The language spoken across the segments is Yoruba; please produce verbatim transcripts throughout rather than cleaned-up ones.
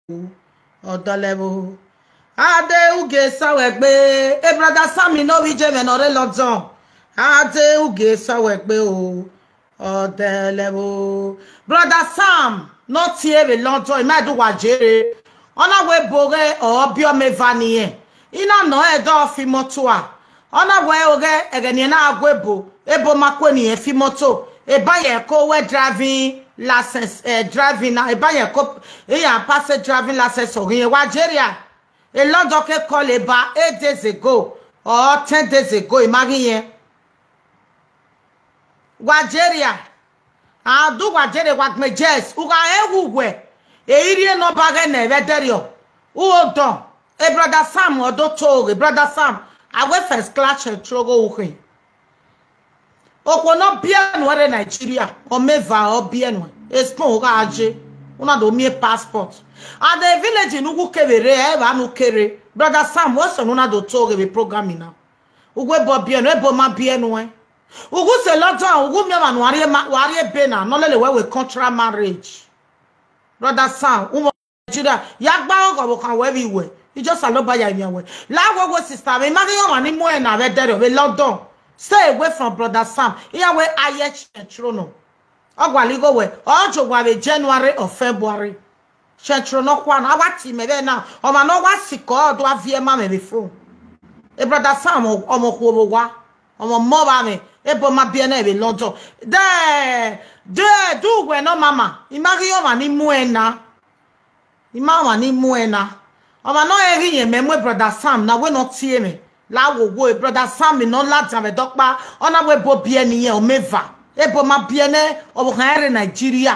Odolebo. Ade uge sawegbe. E brother Sammy no we jeme no re lodon. Ade uge sawegbe o. Odolebo. Brother Sam, not here in London. He might do wajere. Ona we bore or bio me vaniye. Ina no e do fi motoa. Ona we oge egeni na agwebo. Ebo makweni e fi moto. E baye ko we driving license eh, driving na e baye ko e ya pass driving license o yin wajeria. E London ke call e ba eight days ago or ten days ago imagine wajeria. Ah do wajere wat me jes. Uga e wugwe. E iri no bage na vederio. U don. E brother Sam odo to brother Sam. I went first class trogo uhin. Oko no bien were Nigeria. O meva o bien. Espon uga aje. Una do mi passport. And the village in Ugu kevere e ba nu kere. Brother Sam what's on una do to be programming now. Ugwe bo bien e bo ma bien we. Ugu se lodon ugu mi man wari wari bena no lele we we contract marriage. Brother Sam umo Nigeria yagba ogo kan we bi we. You just allow by your way. La wo sister, me magi yo mani mo na we there we London. Stay away from brother Sam. Here we aye chentrono. Ogwali go we. Ojo gwa be January or February. Chentrono kwa na wati me be na. O ma no wa siko do avie ma me before. E brother Sam o mo ko bo wa. O mo mo ba me. E bo ma bien na be London. De de do we no mama. Imagi yo mani mo na. Ima mani mo na. Oma no eri yen memwe brother Sam na we no tie me la wo wo brother Sam me no la jame dokpa ona we bo bie ni yen o meva e bo ma bie ne o bo kan ere Nigeria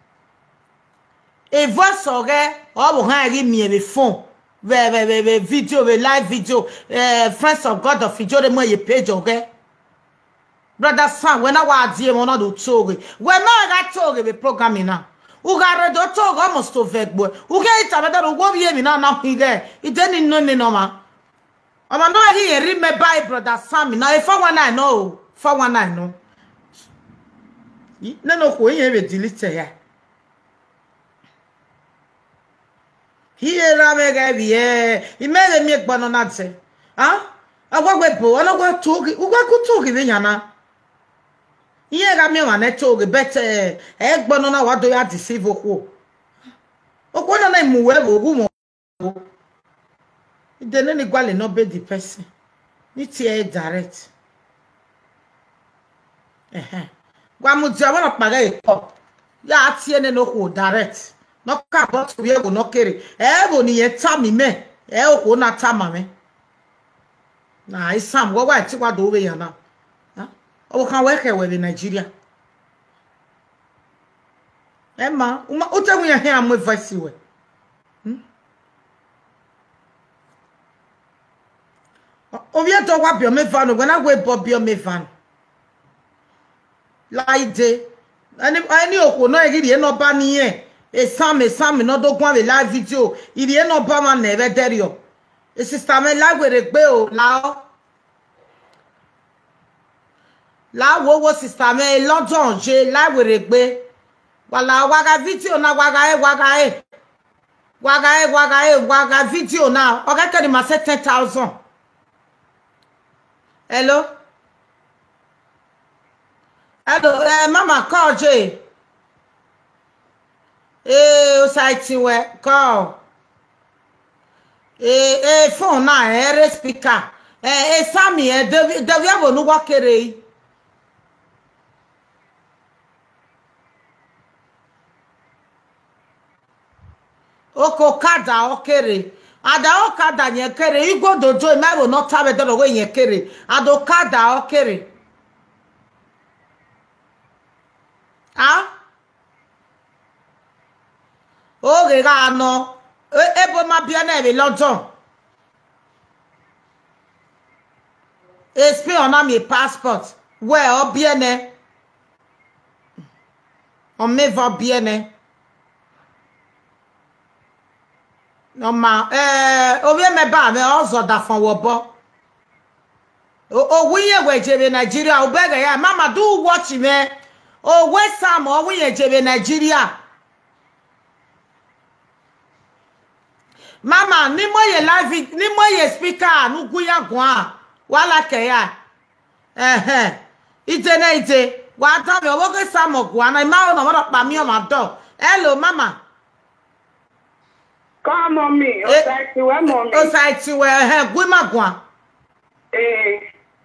e voice oge o bo kan eri mi e be phone ve ve ve video ve live video eh friends of God of video de mo ye page oge brother Sam when I wa die mo no do toge we no ga toge be programming na Ugare do to almost to vegbo. Uge itabeda do go bi mi na na hige. Ideni no ni no ma. Ama no hi eri me by brother Sam na e four one nine no. four one nine no. Na no ko yen be delete ya. Hi era me ga bi e. I me le mi egbo no na tse. Ah? Agwagwe bo, ona gwa togi. Ugwa ku togi be yana. Iye ga mi wa na toge bete e gbono na wa do ya deceive okwo okwo na na mu we ogu mo ide ne ni gwale no be the person ni ti e direct eh eh gwa mu ti awon paga e ko ya ti ene no ko direct no ka bo to ye go no kere e bo ni ye ta mi me e okwo na ta ma me na isam wo wa ti wa do we ya na o kan work with Nigeria. Emma, uma uta mu ya he am voice we. Hm? O vi to wa bio me van when I go bo bio me van. Laide. Ani ani oko no iri no ba ni e. E sam e sam no do gwan we live video. Iri no ba ma na e there yo. E sister me la we regbe o la La wo wo sister me London je la were gbe wala waga video na waga e waga e waga e waga e waga video na o ka keri ma ten thousand. Hello Hello eh mama call je eh o site we call eh eh phone na eh speaker eh eh Sammy eh David abo no wa kere Oko kada okere ada okada yen kere igbo dojo me wo no tabe do we yen kere ado kada okere ah o ge ga no ebo ma bia na be London espe on my passport where o bia ne on me va bien ne No ma eh obi me ba me ozo da fon wo bo o wiye we jebe Nigeria o bega ya mama do watch me o we sam o wiye jebe Nigeria Mama, ni mo ye live, ni mo ye speaker, nu guya gwa. Wala ke ya. Eh eh. Ite na ite. Wa ta mi owo ke samo gwa na ma no mo pa mi o ma do. Hello mama. Come on me. O sai ti we mommy. O sai ti we eh gwi ma gwa. Eh.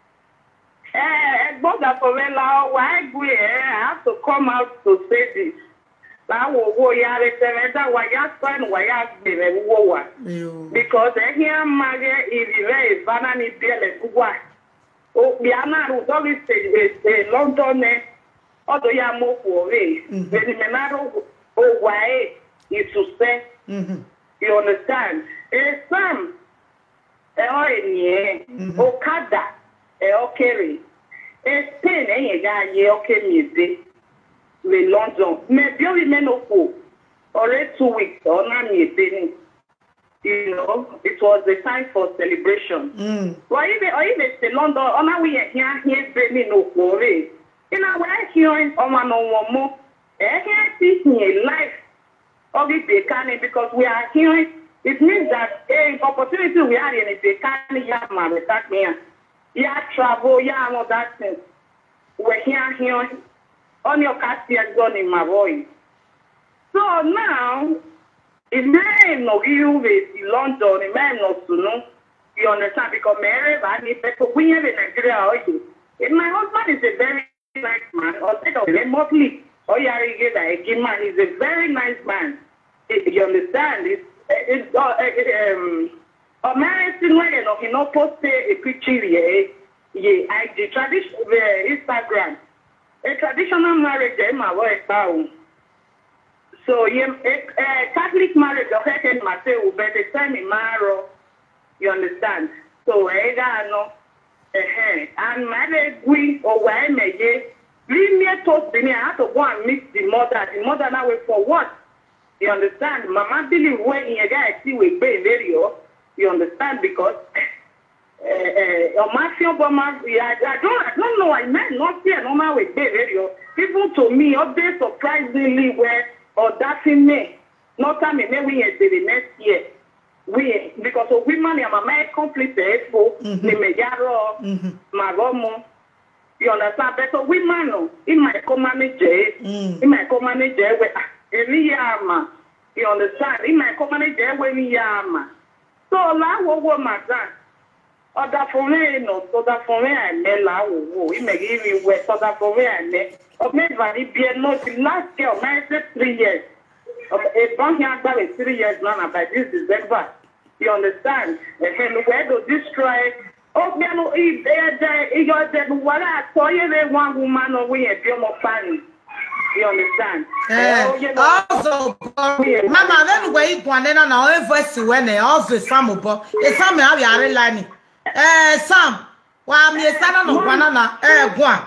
Eh, but that for me now, why we I have to come out to say this. La wo wo ya re tele da wa ya sign wa ya be re wo wa. Because eh here mage iri bana ni biele gwa. O bi ana ru do bi say eh London eh odo ya mo ko re. Be ni me na ro o wa e to say. Mhm. You understand? Eh Sam eh o ni o kada e okere e ten e ga ye okemize we London me bi o me no ko already two weeks or na mi e you know it was the time for celebration mm why even or even say London ona we here here be me no ko re ina we here on ma no wo mo e here see here life of the Bekani because we are here. It means that a opportunity we are in a Bekani ya ma that me ya travel, ya know that thing. We're here, here, on your castle done in my voice. So now, it may not you with London, it may not to know, you understand, because Mary, I need to win in Nigeria. If my husband is a very nice man, or take a remotely, or you are a man, he's a very nice man. You understand? It's, it's, uh, um, American way, you know, he not post a picture here. Yeah, I the tradition uh, Instagram. A traditional marriage, eh, my wife found. So yeah, a, a Catholic marriage, okay, can say, but the time in marry, you understand? So I don't know. Eh, and married we or why me ye. Leave me toast me. I have to go and meet the mother. The mother now wait for what? You understand? Mama believe when you guys see we pay very well. You understand? Because uh, uh, I don't, I don't know. I might not see a normal way pay very well. Even to me, up there surprisingly where or that in me, not time maybe we the next year. We because of women, I'm a man complete expo, the Megaro, Magomo. You understand? But women, in my co-manager, in my co-manager, Eliama, you understand? In my company, there when Yama. So, la wo madam. Other for me, no, so that for me, I may la wo. It may give me wet, so that for me, I may. Or maybe I be a note. Last girl, I said three years. A bunch of about three years now, but this is December. You understand? And where to destroy. Oh, me no, if they are dead, what I saw you, one woman away at your family. You understand? Eh, also, Mama, then we go and then now every when they also some upo. It's some have you line. Eh, Sam, why me stand on banana? Eh, go.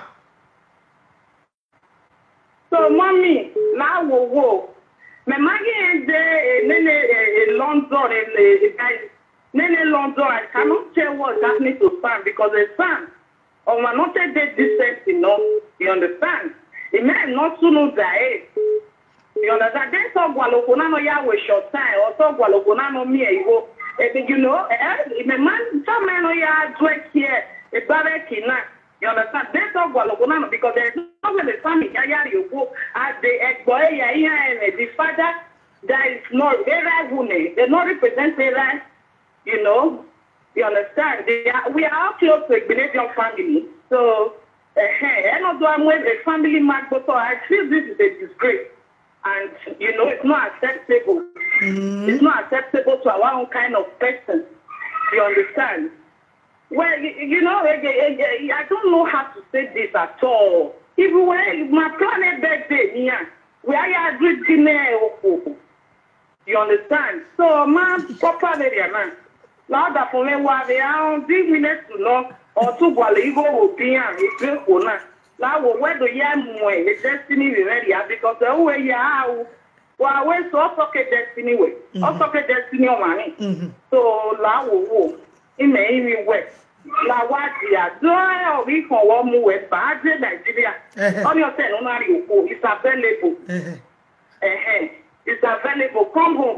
So, mommy, now wo wo. Me magi de nene London and guys. Nene London, I cannot tell what that needs to stand because the son, or man not take this distance enough. You understand? It may not soon know that. You understand? Then so Gualocona no ya with short time, or so Gualocona no me, you know, if a man, some men no ya drink here, a barrackina. You understand? Then so Gualocona because there's no way the family ya you go as the boy and the father that is not very woman, they not represent the right, you know. You understand? They are, we are all close to a Ghanaian family. So Hey, I know I'm with a family man, but I feel this is a disgrace. And, you know, it's not acceptable. Mm-hmm. It's not acceptable to our own kind of person. You understand? Well, you, you know, I don't know how to say this at all. Even when my planet birthday, yeah, we are agreed to you understand? So, man, proper area, man. Now that for me, what they are, three minutes to know. Or two Gualigo opinion, it's good for now. Now, where do you have the destiny ready? Because the way you are, well, we're so okay destiny way. Also, destiny of money. So, La wo, in the evening west. La what you are doing, we for one more west, but Nigeria. On your ten, on it's available. It's available. Come home.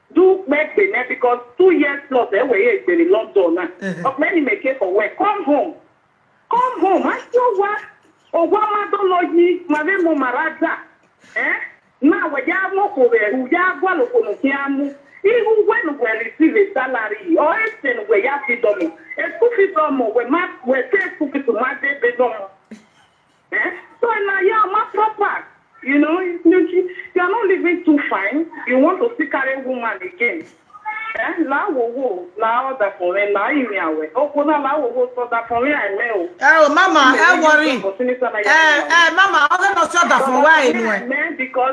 do make the net because two years plus they were here in London now. Of many make it for work. Come home. Come home. I still what? Oh, what I don't know you, my name is Maraja. Eh? Now we have more for the we have one of them. Even when we receive a salary or anything we have to do. A school fees or we must we take school fees to my day bedroom. Eh? So now you are not proper. You know, you are not living too fine. You want to see carry woman again. Eh? Now wo wo, now that for me, now you are. Oh, now wo wo, so that for me I know. Oh, Mama, I worry. Eh, eh, Mama, I don't know so that for why anyway. Because.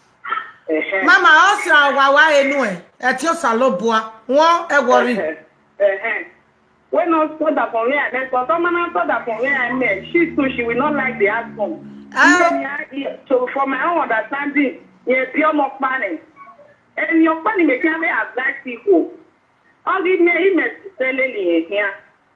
Mama, also why anyway. At your salobua, one I worry. Eh, when I saw that for me, I then for someone I saw that for me I met. She too, she will not like the husband. So from my own understanding, you're pure more planning. And your planning may come as black people. All the name is selling here.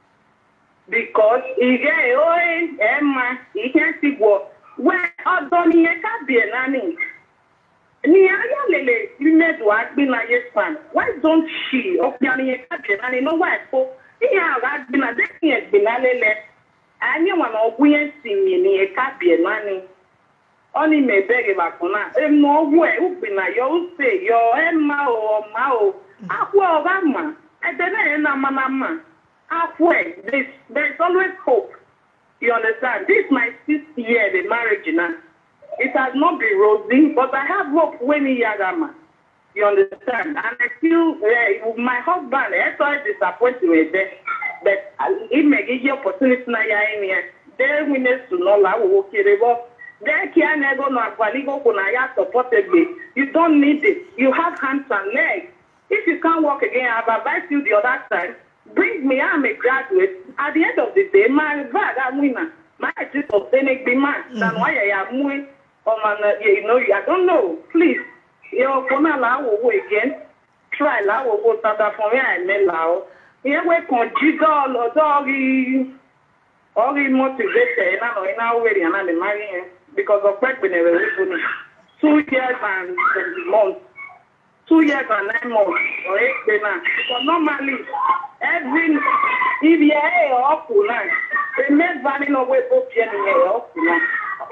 Because he get oh Emma, he can't see what. Where are Donny can be a nanny? Nia Lele, you made what been a yes fan. Why don't she of Yanni and you know why? So, yeah, I've been a decade been a lele. Anyone of we singing near Cappy money. Only may beg about Kona. And no way, open a yo say your Emma or Mao. Ah, well, Gamma. And then I am Mamma. Halfway, there's, there's always hope. You understand? This is my sixth year the marriage now. It has not been rosy, but I have hope when he Yagama. You understand? And I feel uh, my husband, I thought disappointed me there. But it may give you opportunity now in here. There we need to know how we work it. There can never know if supported me. You don't need it. You have hands and legs. If you can't walk again, I've advised you the other time. Bring me, I'm a graduate. At the end of the day, my bag, I'm winner. My is obtaining demand. That's why I am winning. You know, I don't know. Please, you're going to allow again. Try allow go to for me. I may allow. Here we conjure all doggy, all the motivated. I know in our way, and I'm marrying because of that. Been a two years and months, two years and nine months, or eight days. So normally, every if you are up to nine, they make running away both years up to nine.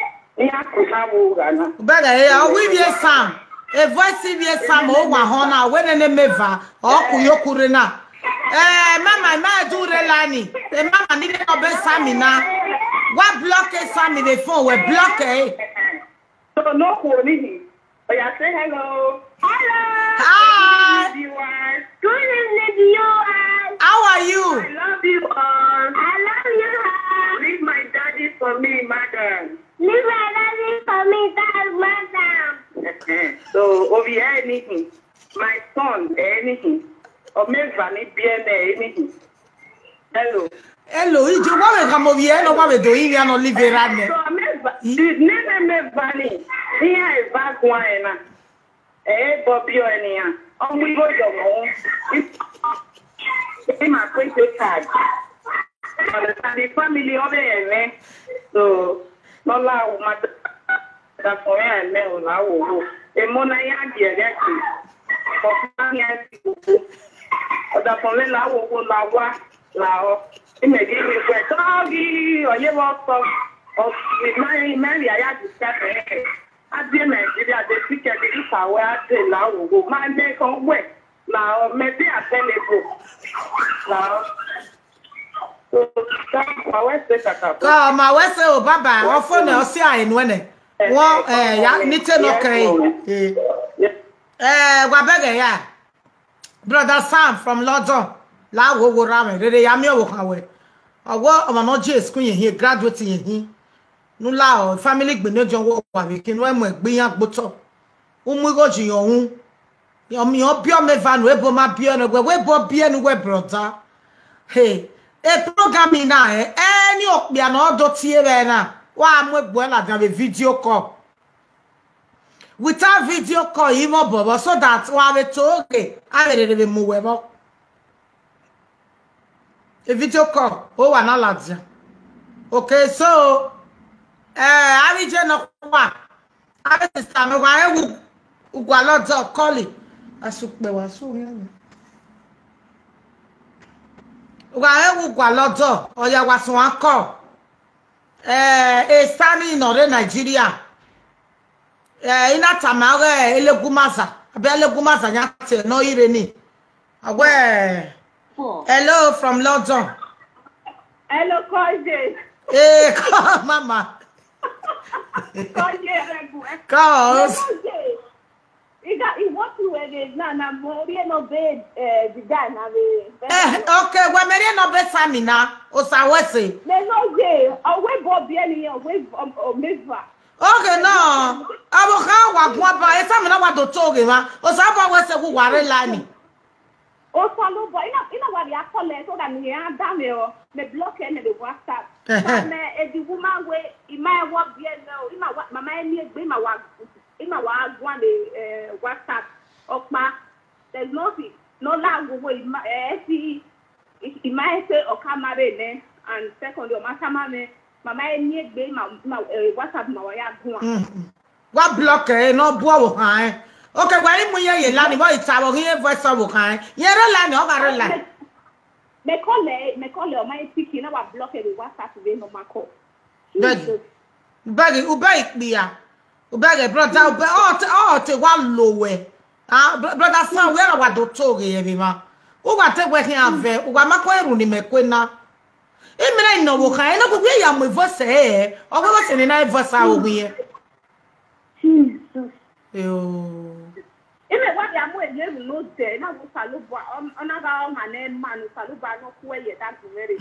Brother, I will be a Sam. A voice be a Sam over Hona when a meva or Kuyokurena. Eh, Mamma, my do relani. The Mamma needed a best Samina. What block is Sammy before we block eh? So no calling. But I say hello. Hello. Hi. Good evening, viewers. How are you? I love you all. I love you. Leave my daddy for me, madam. Leave my daddy for me, madam. So, over here, anything. My son, anything. Or maybe anything. Hello. Hello, you want to come over here? No, what we doing? We are not living around there. So, I'm never Valley. Here is back one. Eh, Bobby, any. Oh, we go to home. It's my credit card. The family over here, so no allow my that for me and me allow. A mona yangi again. For family and that for me lao go lawa lao. It may give me a doggy or you want some of my Mary. I had to start at the Nigeria, the ticket is where the lao go. My neck on way. Now, maybe I tell you. Now, so come, I was so Baba, or for no see I in when it. Well, eh, young knitted no cray. Eh, Wabega, ya. Brother Sam from London, La wo Ram, Rede Yamio away. I work on an J school here, graduating here. No lao, family Benejo walk, we can run with being up butter. Um, we go to your own. Yomi opio me van webo ma piano we webo piano we brother. Hey, e program na eh any opia no do tie be na. Wa amwebo la dan video call. Without video call even bobo so that wa we toge I dey dey mu webo. A video call o wa na ladia. Okay, so eh Abije no kwa. Abi sister me wa e ugwa lot of calling. asukpe wa so yan wa ewu gwa lodo oya wa so anko eh e sani no re Nigeria eh ina tamare elegumaza abi elegumaza nya te no ire ni awe hello from London. Hello Koje. Eh come mama. Koje regu. Cause Iga iwọtu wege na na mo ri no be eh the guy na be. Eh okay, we me ri no be sami na o sa wese. Me no je, owe bo bi eni owe o meva. Okay no. Abo ka wa gwa ba e sami na wa do toge ma. O sa ba wese ku ware lani. O follow boy ina ina wa ya kole so that me ya da me o me block ene the WhatsApp. Na e di woman we ima wa bi no ima wa mama eni egbe ima wa ima wa gwa the WhatsApp okpa there's nothing no la wo ima eh si ima say okamare ne and second o matama me mama eni egbe ima WhatsApp ma wa ya gwa. Wa block e no bu wo han. Okay, why mu ye ye lani boy tawo ye voice wo kan. Ye re lani o ga re la. Me call me call o my picky na wa block the WhatsApp we no ma call. Beg. Beg u beg biya. U beg brother u beg oh te oh te wa lowe. Ah brother son we ra wa do toge ye bi ma. U wa te we hin ave, u wa ma ko eru ni me kwe na. E mi na no wo kan, e no ko ya mo voice e. O go se ni na voice a wo ye. Jesus. Yo. Ime wa ya mo eje ru no de na wo salu bo ona ga o ma na ma no salu ba no ku ye that very.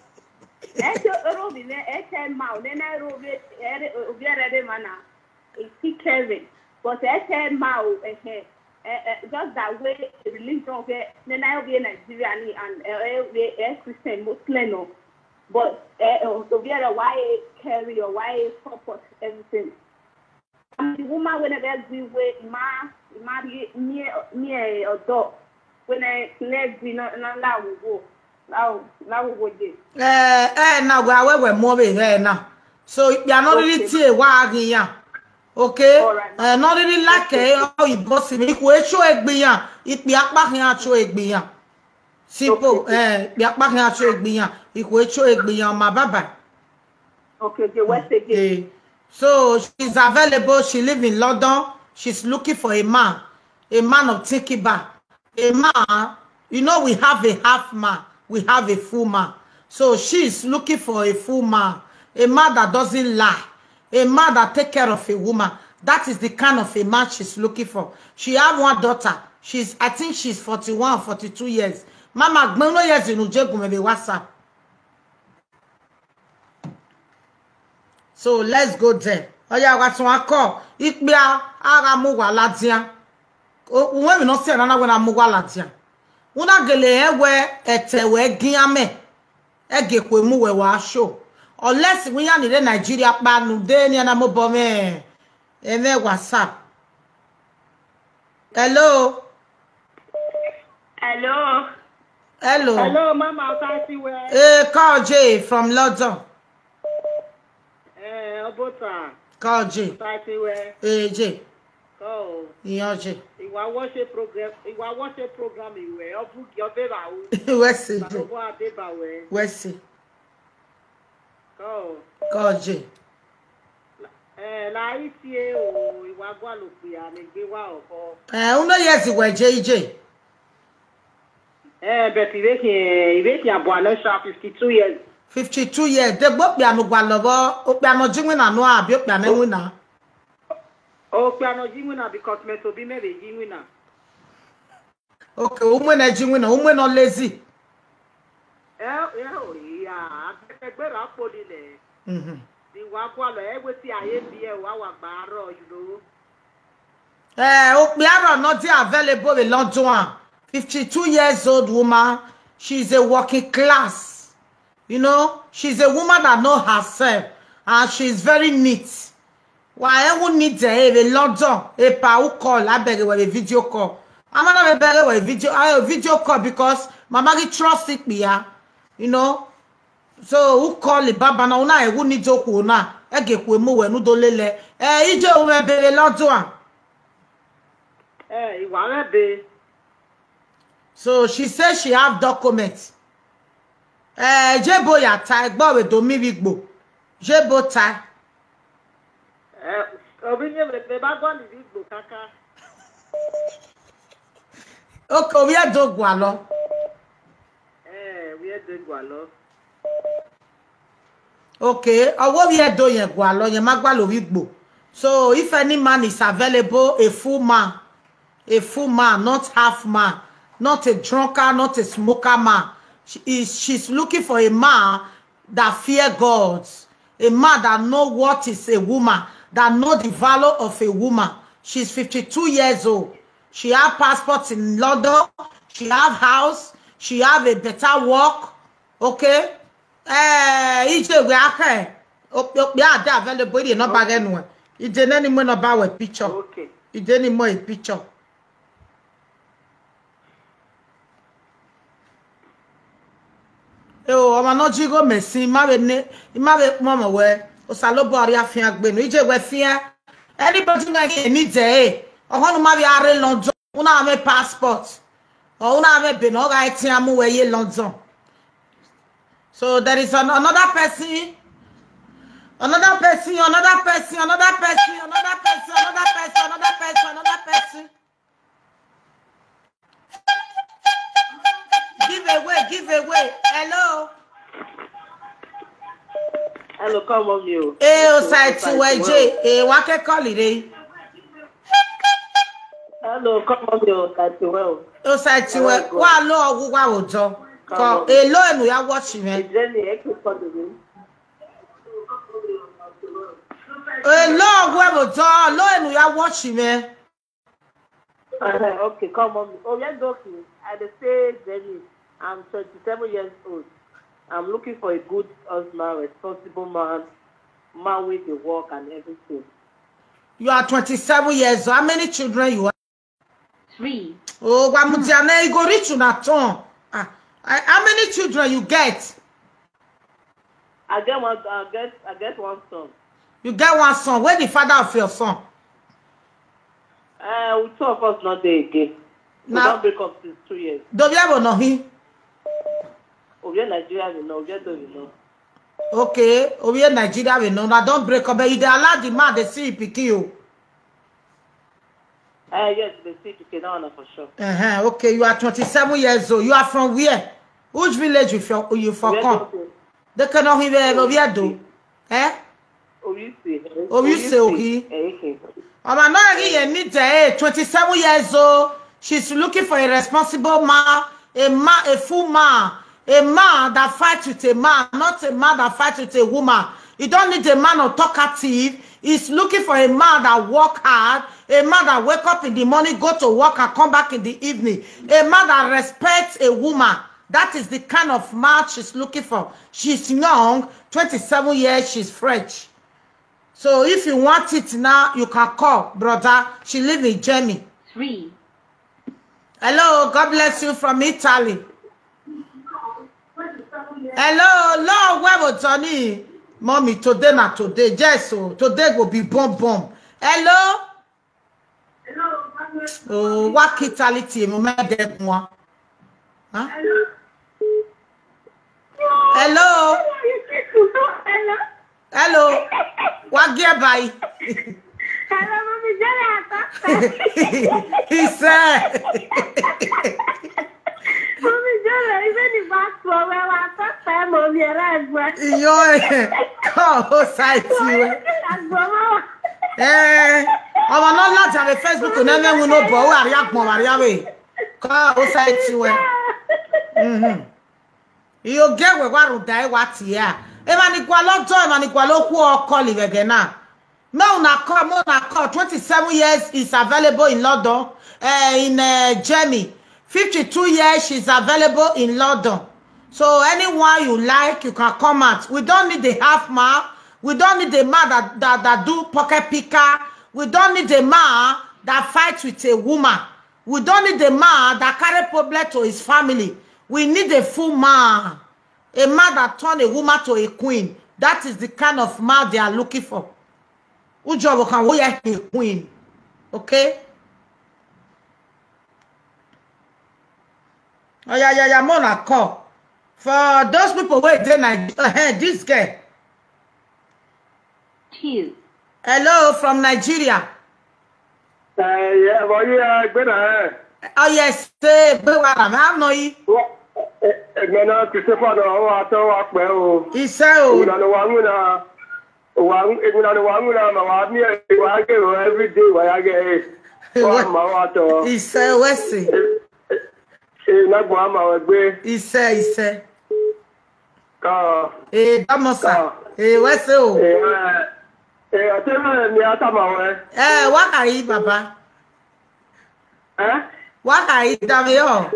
E to ro bi ne e te ma o ne na ro bi e obiere de mana. E ti Kevin. But e te ma o eh eh just that way religion of ne na obi Nigeria ni and e e Christian Muslim no. But eh obiere why carry or why support everything. The woman whenever we way ma marry near near or dog when I let me not allow go now now we go eh eh na we awewe mo be here now so you are not really tie wa agin okay eh not really like eh o ibosi mi ko e show egbiyan ipi apa kan a show egbiyan simple eh bi apa kan a show egbiyan iko e show egbiyan ma baba okay the west again. So she's available. She lives in London. She's looking for a man, a man of thinking back. A man, you know, we have a half man, we have a full man. So she's looking for a full man, a man that doesn't lie, a man that takes care of a woman. That is the kind of a man she's looking for. She have one daughter. She's, I think she's forty-one, forty-two years. Mama, no years in Ujegu, maybe WhatsApp. So let's go there. Oya wa tun akọ ipe ara mu wa latia. O we mi no se na na we na mu wa latia. Una gele ewe etewe giame. Ege kwe mu we wa show. Unless we yan in Nigeria pa nu de ni na mo bo me. E me WhatsApp. Hello. Hello. Hello. Hello mama Tati we. Eh call J from London. Obota. Call J. Tati we. Eh J. Oh. Iyan J. Iwa watch a program. Iwa watch a program iwe. Obu ki obeba o. Where see J. Obu abeba we. Where see. Oh. Call J. Eh la itie o iwa gwa lo pe ani gbe wa oko. Eh uno yes we J J. Eh but iwe ki iwe ki abo ana sha fifty-two years. fifty-two years. They both be anu gwa lobo. O pe anu jinwina no abi o pe anu wina. O pe anu jinwina because me to be me be jinwina. Okay, umwe na jinwina, umwe no lazy. Eh eh o ya, egbe ra poli le. Mhm. Di wa kwa lo egbe ti aye bi e wa wa gba ro you know. Eh, o pe aro not available in London. fifty-two years old woman. She's a working class. You know, she's a woman that knows herself and she's very neat. Why I won't need a London, a power call, I beg a video call. I'm not a better way video, I a video call because my mama trusts me, yeah. You know. So who call it Baba na una e who need to na e ge ku emu we nu do lele. Eh ije o me bere London. Eh, iwa me be. So she says she have documents. Eh, Jebo ya ta egbo we do mi wigbo. Jebo ta. Eh, obi nye me ba go ni wigbo kaka. Okay, we are do gwalo. Eh, we are do gwalo. Okay, owo we are do yen gwalo, yen magwa lo wigbo. So if any man is available, a full man, a full man, not half man, not a drunkard, not a smoker man. She is, she's looking for a man that fear God, a man that know what is a woman, that know the value of a woman. She's fifty-two years old. She have passports in London. She have house. She have a better work. Okay. Eh, ije we ake. We are there available. You not bag anywhere. It didn't any more about a picture. Okay. It didn't more a picture. Yo, I'm not jigo messy. Mabe ne, mabe mama we. Osalobo ari afin agbe no. Ije we fia. Anybody like need eh. Ohonu mabe are London. Una have a passport. Or una have been all right here amu we ye London. So there is an, another person. Another person, another person, another person, another person, another person, another person, another person. Give away, give away. Hello. Hello, come on you. Eh, o sai ti weje. Eh, wa ke call ire. Hello, come on you. Sai ti well. O sai ti we. Wa lo ogugwa ojo. Ko elo enu ya watch me. Jenny, e ke call you. Elo ogugwa ojo. Lo enu ya watch me. Okay, come on. Oh, yeah, doctor. I say Jenny. I'm twenty-seven years old. I'm looking for a good husband, responsible man, man with the work and everything. You are twenty-seven years old. How many children you have? Three. Oh, Guamutiana, you go rich on a ton. Ah, how many children you get? I get one. I get. I get one son. You get one son. Where the father of your son? Uh, we two of us not there again. We Now, don't break up since two years. do you ever know him? Over Nigeria, we know. Over there, we know. Okay, over here Nigeria we know. Now don't break up. But you dey allow the man they see you pick you. Uh, yes, they see you now for sure. Uh huh. Okay, you are twenty-seven years old. You are from where? Which village you from? You from come? They cannot hear over here do. Eh? Obviously. Obviously, okay. I'm not here. Need eh? twenty-seven years old. She's looking for a responsible man, a man, a full man. A man that fights with a man, not a man that fights with a woman. You don't need a man or talkative. He's looking for a man that work hard, a man that wake up in the morning, go to work and come back in the evening. A man that respects a woman. That is the kind of man she's looking for. She's young, twenty-seven years, she's French. So if you want it now, you can call, brother. She lives in Germany. Three. Hello, God bless you from Italy. Hello, Lord, where was Johnny? Mommy, today not today. Yes, so today will be bomb bomb. Hello? Hello. Oh, what Italy team? Huh? Hello. Hello? Hello. Hello? What gear by? Hello, Mommy Jenny. He said. Mommy Jenny, even if I saw where I thought I'm on your right. Yo, come side you. Eh, I'm not lot on Facebook. You never will know, but we are more Maria. Come side you. Mhm. You get where we die. What here? Emani kwalo joy, emani kwalo ku call it again now. No, na call, no, na call. twenty-seven years is available in London, uh, in uh, Germany. fifty-two years, she's available in London. So anyone you like, you can come out. We don't need a half man. We don't need a man that, that, that do pocket picker. We don't need a man that fights with a woman. We don't need a man that carry problem to his family. We need a full man. A man that turn a woman to a queen. That is the kind of man they are looking for. Ujo can we are a queen. Okay? Oh yeah, yeah, yeah, more na call. For those people wait there Nigeria, this girl. Cheers. Hello from Nigeria. Uh, yeah, well, yeah, good. Uh, Oh yes, say, but what am I know you? Mena Christopher, no, I thought, well, He said, you know, one, uh, one, you know, one, I'm me, I get every day where I get one, my water. he said, what's it? Not one, my way. He said, he said, Car, eh, Damosa, eh, what's it? eh, I tell you, me out of my way. Eh, what are you, Papa? Eh? What are you, Damio?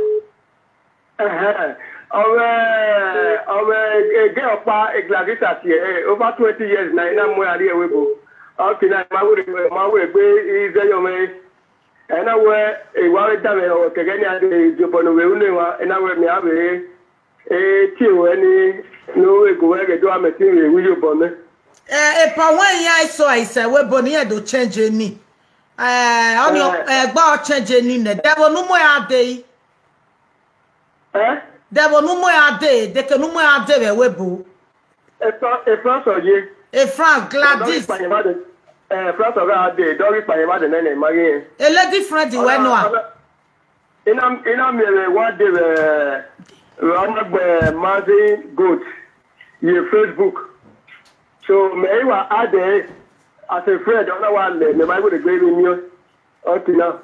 Ọmọ ọmọ ẹgbẹ́ ọ̀pá ìgbàgísà tiẹ̀ over twenty years náà iná mú àrí ẹ̀wé bò ọ̀kì náà máa wúre máa wúre gbé ìzẹ́yọ̀ mẹ́ ẹ̀ná wẹ ìwà rẹ̀ dàbẹ̀ ọ̀ kẹ̀kẹ́ ní adé ìjọba ní wẹ̀ wúlé wa ẹ̀ná wẹ mi àbẹ̀ ẹ̀ tí ìwọ ẹni ní ègò wẹ̀ gẹ̀dọ́ àmẹ̀ tí ìwé wíyọ̀ bọ̀ mẹ́. Eh, if I want you, so I said, we bonnie do change any. Eh, on your eh, about change any. There were no more a day. Ẹ́ There were no more a day. They can no more a day. We bo. ẹ̀fọ́ sọ̀yẹ́. A Frank Gladys. Ẹ̀fọ́ sọ̀rọ̀ adé dọ́rí pàyẹ́mádé náà ní ìmáyé yẹn. A lady friend, you went on. Ina ina mere one day uh Ronagbe Mazin Goat your Facebook. So me wa add as a friend on one me my go dey gbé mi okay now.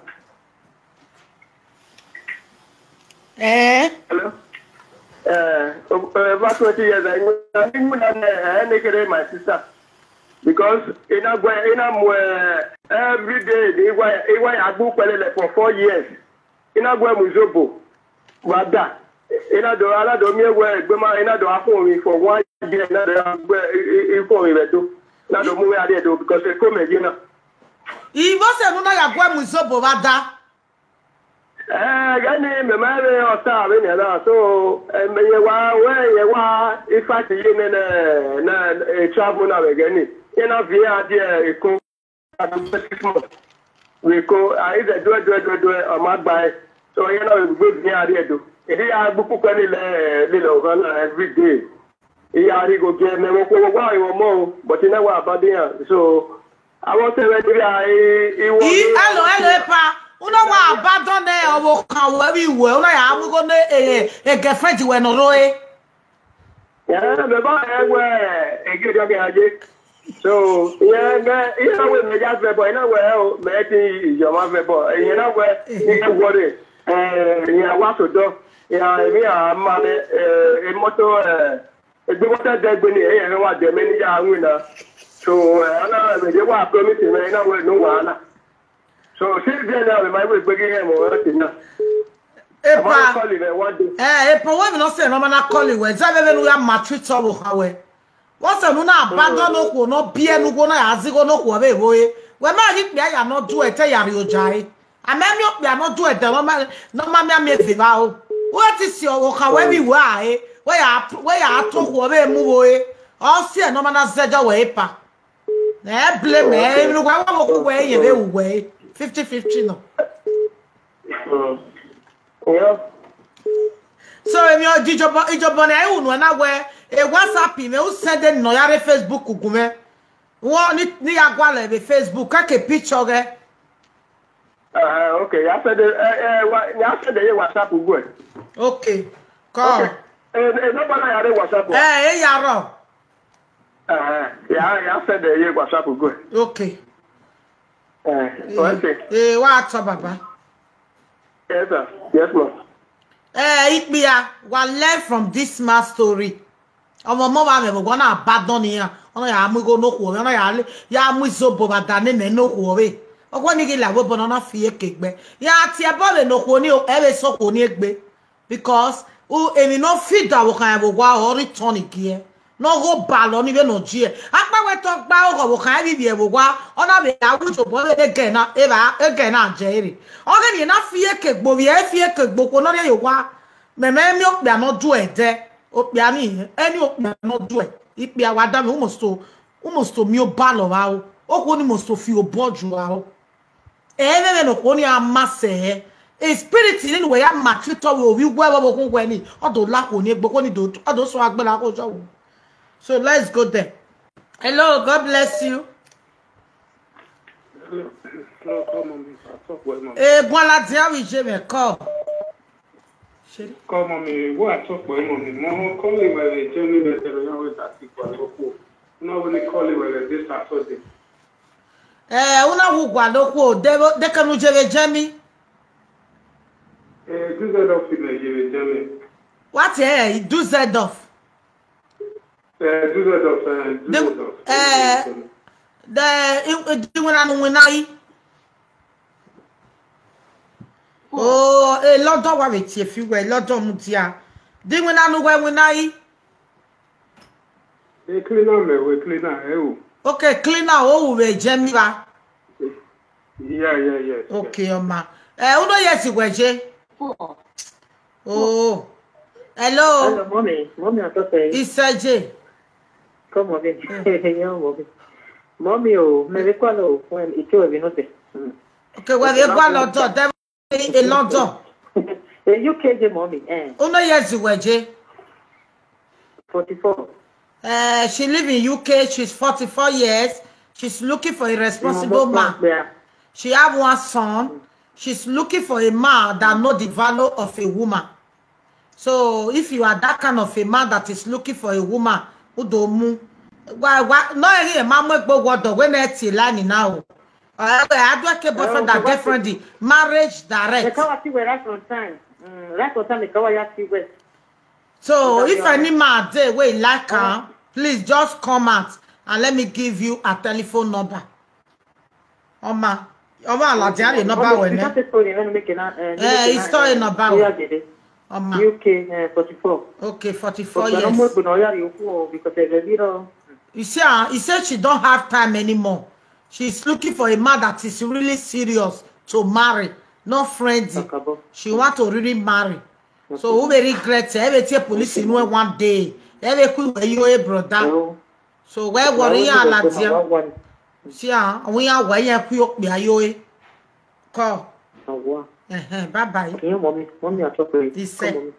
Eh? Hello. Uh, about twenty years I think I my sister because in a way in a every day they were they were agbo pelele for four years. Ina gwe muzobo wada ina do ala do mi ewe egbe ma ina do afun mi for one year ina do gbe ifun mi redo na do mu we ade do because e come again na Ibo se nu na ya gwe muzobo wada. eh gani me ma re ota we ni na so me ye wa we ye wa ifa ti ye ne na e travel na we gani ina via ade e ko six months we go either do do do do or mad by so you know we go near there do it is a book ko ni le le lo every day e are go get me mo ko wa iwo mo but na wa abadin so I want to ready I e wo Hello, hello, pa. Uno wa abandon e owo kan we bi we uno ya mu go ne e e girlfriend we no ro e. yeah me ba e we e ge do ge aje. So yeah, man, you know we just be boy, now well, me ti your man be boy. You know where you worry. Eh, yeah, what to do? Yeah, me a man eh moto eh e gbe water de gbe ni e wa de me ni ya win na. So ana me je wa promise me na we no wahala. So since then now my way gbe ge mo o ti na. E pa. Call it one day. Eh, e pa we no say no man na call we. Za be be no ya matri to wo ha we. What's a nuna abandon no ko no bie no go na azigo no ko be boye. We ma ri pia ya no do e te ya ri ojai. Amemi opia no do e te no ma no ma me me fiva o. What is your wo ka we bi wa e? We ya we ya to ko be mu boye. O se no ma na zeja we pa. Na e blame e no kwa wo ko we ye be we. fifty fifty no. Yeah. So emi o jijobo ijobo na e unu na we e WhatsApp me o send no ya re Facebook gume. Wo ni ni agwala be Facebook ka ke picture ge. Uh okay, ya said eh ya said the WhatsApp go. Okay. Call. Okay. Eh no bana ya re WhatsApp. Eh e ya ro. Uh ya ya said the WhatsApp go. Okay. Eh okay. Eh wa to baba. Yes sir. Yes ma'am. Eh ipia wa learn from this man story. Omo mo ba me go na abandon ya. Ono ya amugo no ko, ono ya le ya mu izobo badane ne no ko we. Ogwo ni gila we bono na fie kegbe. Ya ti e bo le no ko ni e be so ko ni egbe because o emi no fit da wo kan bo gwa o return igie. No go balo ni be no ji e. Apa we to gba o go kan bi bi e bo gwa. Ona be ya wujo bo le ge na e ba e ge na je ri. Oge ni na fie kegbo bi e fie kegbo ko no re yo gwa. Me me mi o pe no du e de. O pe ani eni o pe no du e. Ipe awada me umosto umosto mi o balo wa o o ko ni mosto fi o boju wa o e me me no ko ni amase a spirit in way am matrito we we gwa we ko gwa ni odo la ko ni egbo ko ni do odo so agbela ko so. So let's go there. Hello, God bless you. Hello, come on, I talk well, mom. Eh, bon la dia we je me call. Come on, me. What I talk well, mom. Mo call it where the journey that they are always at equal. No, when they call it where this Saturday. Eh, una wu gwa loko de de kanu je jemi. Eh, do that off in the journey. What eh, do that off. Eh, do that off, uh, do that off. Eh, the the when anu winai. Oh, a lot of worry if you were lot of mutia. Ding when I know where when I A cleaner, me, we cleaner, eh? okay, cleaner oh we Geneva. Yeah, yeah, yes. Okay, Oma. Eh, uno yes weje. Oh. Hello. Hello, mommy. Mommy, I thought say. It's J. Come on, baby. Yeah, mommy. Mommy, oh, me recuerdo when it was no te. Okay, well, you go London. In London. The U K, the mommy. Eh. Uno yes weje. Forty-four. Uh, she live in U K. She's forty-four years. She's looking for a responsible man. Yeah. She have one son. She's looking for a man that know the value of a woman. So if you are that kind of a man that is looking for a woman, who don't move, why why no here mama go what when it's line now. I do a care boyfriend that girlfriend marriage direct. The car see where right on time. Right on time the car ya see where. So if any man there where like her, please just come out and let me give you a telephone number. Oma, Oma la diary number when eh. Eh, it's story number. Oma. U K forty-four. Okay, forty-four Because years. the You see, uh, he said she don't have time anymore. She's looking for a man that is really serious to marry, not friendly. She want to really marry. So who may regret every take police in one day. Every quick where you a brother. So where worry ya latia? See ah, we are where you quick be ayo. Call. Eh, bye bye. Mommy, mommy, I talk to This said.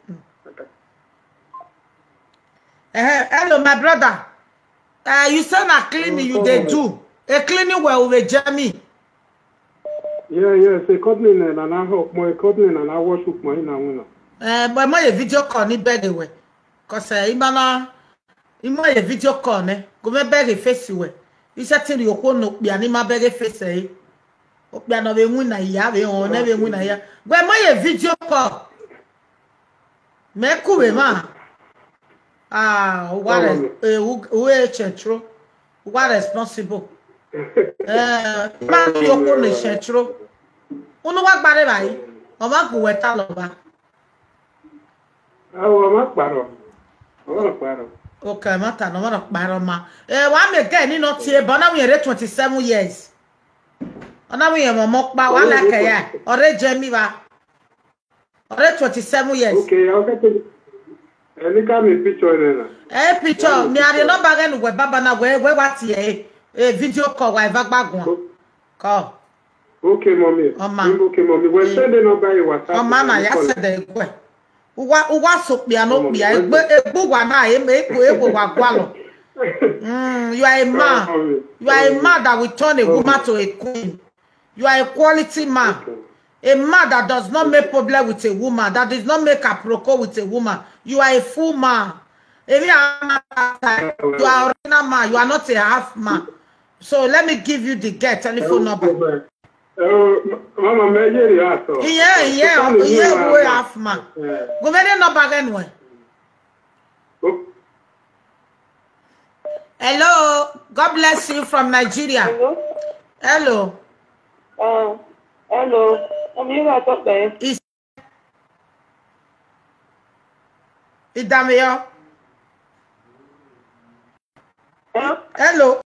Eh, hello, my brother. Uh, you said a cleaning you they do. A cleaning well with Jamie. Yeah, yes, a codling and I hope my codling and I wash up my now. Eh, but my video call ni beg away. Cause uh, imana, ima a video call ne. Go me beg a face away. You said till you go no be anima beg a face eh. Opia no be win a ya be on never win a ya. But my video call. Me kuwe ma. Ah, what is eh who eh chetro? What responsible? Eh, man yo ko le chetro. Unu wa gbare bayi. O ma ku weta lo ba. Oh, I'm not bad. I'm not bad. Okay, mata no ma gbare ma. Eh, wa me get ni no tie, but now we are twenty-seven years. Ona we mo mo pa wa la ke ya. Ore je mi ba. Ore twenty-seven years. Okay, I'll get it. Any kind of picture there. Eh, picture, me are no bagen we baba na we we what here. Eh, video call wa eva gbagwan. Call. Okay, mommy. Oma. Okay, mommy. We're sending number you WhatsApp. Oma na ya said the gwe. Uwa uwa so pia no pia egbe egbu wa na e me epo epo wa gwalo. Mm, you are a man. You are a man that will turn a woman to a queen. You are a quality man. A man that does not make problem with a woman, that does not make a proco with a woman. You are a full man. If you are you are a original man, you are not a half man. So let me give you the get telephone number. Oh, mama, me hear you also. Yeah, yeah, yeah, we half man. Go get the number anyway. Hello, God bless you from Nigeria. Hello. Hello. Uh, hello. I'm here to talk there. Is Idamio? Hello. Hello.